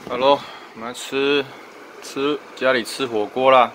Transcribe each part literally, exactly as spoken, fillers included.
好喽，我们来吃吃家里吃火锅啦，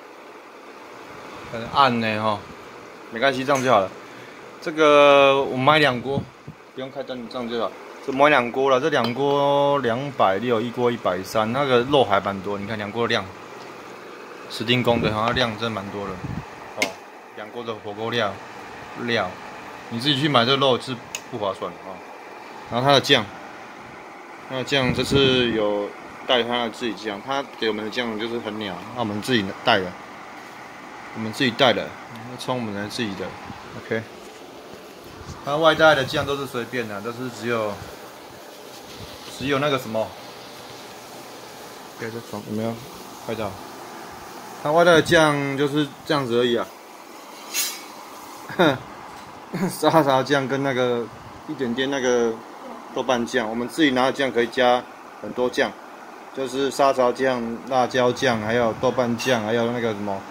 很暗呢哈，没关系，这样就好了。这个我买两锅，不用开灯，这样就好。这买两锅了，这两锅两百六，一锅一百三，那个肉还蛮多，你看两锅的量，史丁公的好像量真蛮多的哦，两锅的火锅料料，你自己去买这个肉是不划算的啊、哦。然后它的酱。那酱这次有带他的自己酱，他给我们的酱就是很鸟，那我们自己带的，我们自己带的，冲我们的自己的 ，OK。他外带的酱都是随便的，都是只有只有那个什么，对，这从有没有拍到？他外带的酱就是这样子而已啊，沙茶酱跟那个一点点那个。豆瓣酱，我们自己拿的酱可以加很多酱，就是沙茶酱、辣椒酱，还有豆瓣酱，还有那个什么，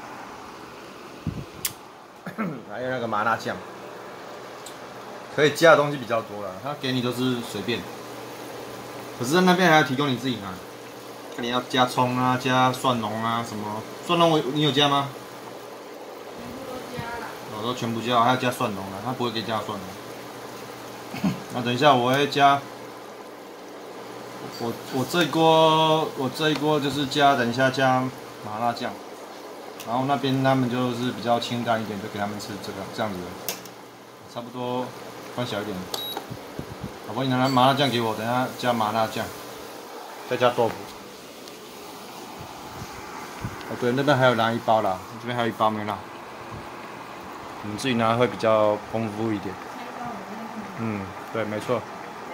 还有那个麻辣酱，可以加的东西比较多了。他给你都是随便，可是那边还要提供你自己拿，看你要加葱啊、加蒜蓉啊什么。蒜蓉我你有加吗？ 全部都加了。 我都全部加，还要加蒜蓉了，他不会给你加蒜蓉。那等一下我会加，我我这一锅我这一锅就是加，等一下加麻辣酱，然后那边他们就是比较清淡一点，就给他们吃这个这样子的，差不多放小一点。老婆，你拿麻辣酱给我，等一下加麻辣酱，再加豆腐。哦对，那边还有拿一包啦，这边还有一包没拿，你们自己拿会比较丰富一点。嗯，对，没错。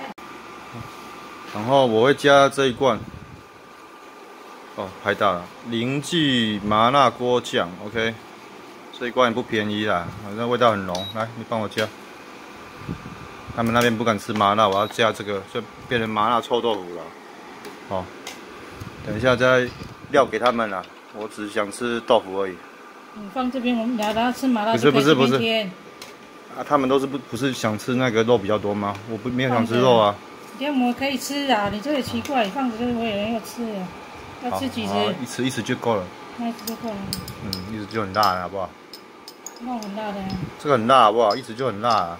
然后我会加这一罐，哦，拍到了，林记麻辣锅酱 ，OK， 这一罐也不便宜啦，反正味道很浓。来，你帮我加。他们那边不敢吃麻辣，我要加这个，就变成麻辣臭豆腐了。哦，等一下再料给他们啦，我只想吃豆腐而已。 你放这边，我们俩然后吃麻辣。 不是不是不是。啊，他们都是不不是想吃那个肉比较多吗？我不没有想吃肉啊。 这我可以吃啊，你这个奇怪，放着这个我也要吃啊，要吃几只？ 一吃一吃就够了。 那一吃就够了。 嗯，一吃就很辣了，好不好？ 那很辣的、啊。 这个很辣，好不好？一吃就很辣啊。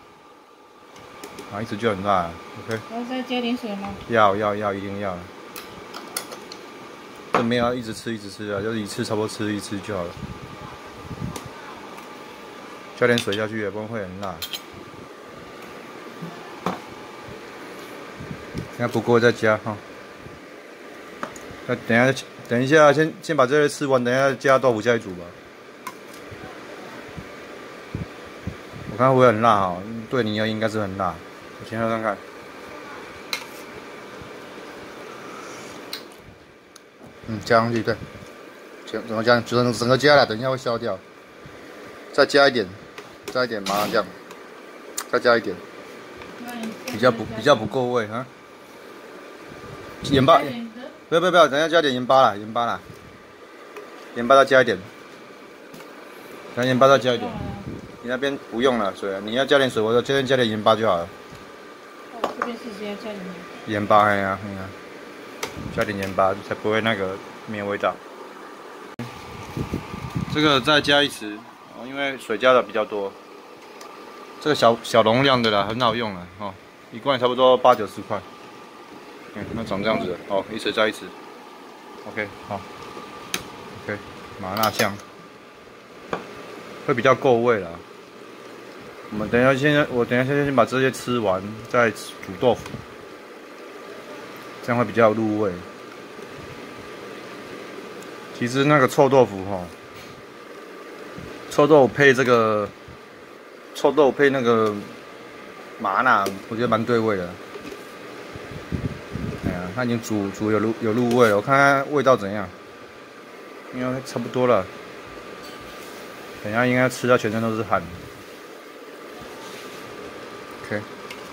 啊，一吃就很辣 ，OK。 要再加点水吗？ 要要要，一定要。这没有要一直吃一直吃啊，就是一次差不多吃一次就好了。加点水下去，也不然会很辣。那不够再加哈。那等一下，等一下，先先把这些吃完，等一下加豆腐下去煮吧。我看会不会很辣哈？对你而言应该是很辣。我先喝看看。嗯，加上去对。怎怎么加？整整个加了，等一下会消掉。再加一点。加一点麻辣酱，再加一点，比较不比较不够味哈。盐巴，不要不要不要，等一下加点盐巴啦，盐巴啦，盐巴再加一点，等盐巴再加一点。你那边不用了水啊，你要加点水，我这边加点盐巴就好了。 我这边是直接加点盐巴，哎呀哎呀，加点盐巴才不会那个没有味道。这个再加一匙。因为水加的比较多，这个小小容量的啦，很好用了哦，一罐差不多八九十块。嗯，那长这样子的哦，一匙加一匙 ，OK， 好 ，OK， 麻辣酱会比较够味啦。我们等一下先，我等一下先先把这些吃完，再煮豆腐，这样会比较入味。其实那个臭豆腐哈。臭豆腐配这个，臭豆腐配那个麻辣，我觉得蛮对味的。哎呀，它已经煮煮有入有入味了，我看看味道怎样。应该差不多了。等一下应该吃到全身都是汗。OK。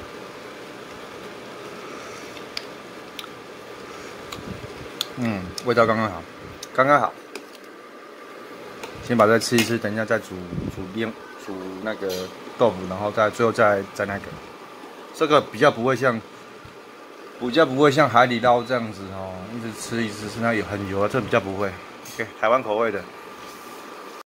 嗯，味道刚刚好，刚刚好。先把这吃一吃，等一下再煮煮边煮那个豆腐，然后再最后再再那个，这个比较不会像，比较不会像海底捞这样子哦， 吃一直吃那有很油啊，这比较不会。OK， 台湾口味的。